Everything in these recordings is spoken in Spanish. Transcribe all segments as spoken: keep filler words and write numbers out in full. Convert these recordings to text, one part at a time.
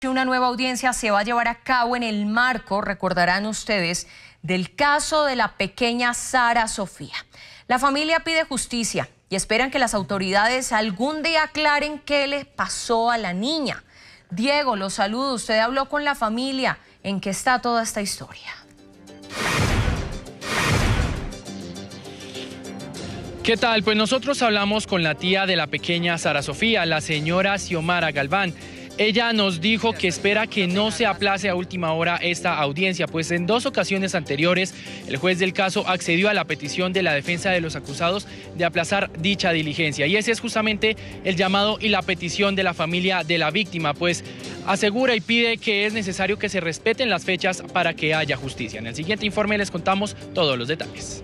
Una nueva audiencia se va a llevar a cabo en el marco, recordarán ustedes, del caso de la pequeña Sara Sofía. La familia pide justicia y esperan que las autoridades algún día aclaren qué le pasó a la niña. Diego, los saludo. Usted habló con la familia. ¿En qué está toda esta historia? ¿Qué tal? Pues nosotros hablamos con la tía de la pequeña Sara Sofía, la señora Xiomara Galván. Ella nos dijo que espera que no se aplace a última hora esta audiencia, pues en dos ocasiones anteriores el juez del caso accedió a la petición de la defensa de los acusados de aplazar dicha diligencia. Y ese es justamente el llamado y la petición de la familia de la víctima, pues asegura y pide que es necesario que se respeten las fechas para que haya justicia. En el siguiente informe les contamos todos los detalles.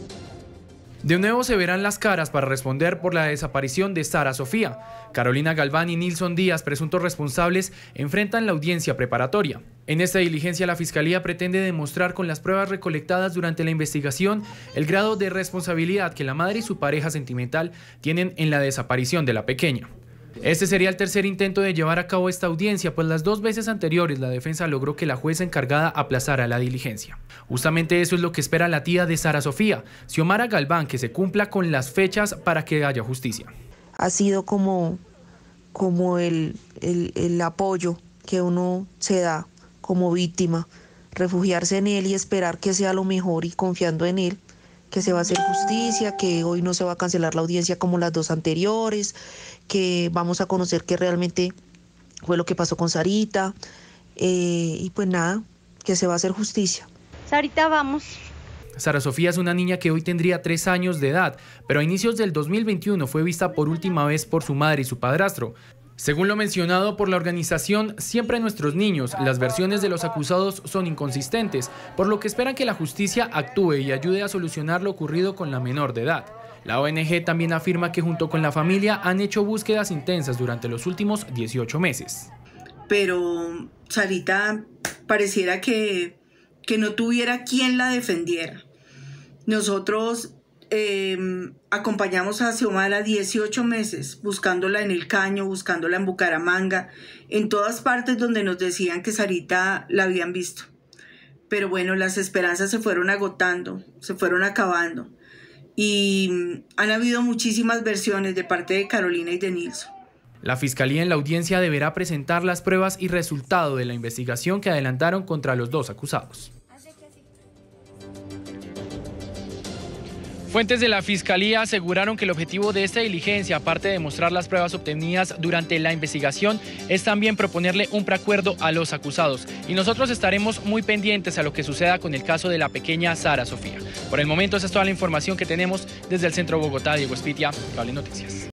De nuevo se verán las caras para responder por la desaparición de Sara Sofía. Carolina Galván y Nilson Díaz, presuntos responsables, enfrentan la audiencia preparatoria. En esta diligencia la Fiscalía pretende demostrar con las pruebas recolectadas durante la investigación el grado de responsabilidad que la madre y su pareja sentimental tienen en la desaparición de la pequeña. Este sería el tercer intento de llevar a cabo esta audiencia, pues las dos veces anteriores la defensa logró que la jueza encargada aplazara la diligencia. Justamente eso es lo que espera la tía de Sara Sofía, Xiomara Galván, que se cumpla con las fechas para que haya justicia. Ha sido como, como el, el, el apoyo que uno se da como víctima, refugiarse en él y esperar que sea lo mejor y confiando en él, que se va a hacer justicia, que hoy no se va a cancelar la audiencia como las dos anteriores, que vamos a conocer qué realmente fue lo que pasó con Sarita, eh, y pues nada, que se va a hacer justicia. Sarita, vamos. Sara Sofía es una niña que hoy tendría tres años de edad, pero a inicios del dos mil veintiuno fue vista por última vez por su madre y su padrastro. Según lo mencionado por la organización Siempre Nuestros Niños, las versiones de los acusados son inconsistentes, por lo que esperan que la justicia actúe y ayude a solucionar lo ocurrido con la menor de edad. La O N G también afirma que junto con la familia han hecho búsquedas intensas durante los últimos dieciocho meses. Pero Sarita pareciera que, que no tuviera quien la defendiera. Nosotros eh, acompañamos a Xiomara dieciocho meses, buscándola en el Caño, buscándola en Bucaramanga, en todas partes donde nos decían que Sarita la habían visto. Pero bueno, las esperanzas se fueron agotando, se fueron acabando. Y han habido muchísimas versiones de parte de Carolina y de Nilson. La Fiscalía en la audiencia deberá presentar las pruebas y resultado de la investigación que adelantaron contra los dos acusados. Fuentes de la Fiscalía aseguraron que el objetivo de esta diligencia, aparte de mostrar las pruebas obtenidas durante la investigación, es también proponerle un preacuerdo a los acusados. Y nosotros estaremos muy pendientes a lo que suceda con el caso de la pequeña Sara Sofía. Por el momento esa es toda la información que tenemos desde el centro de Bogotá. Diego Espitia, Cable Noticias.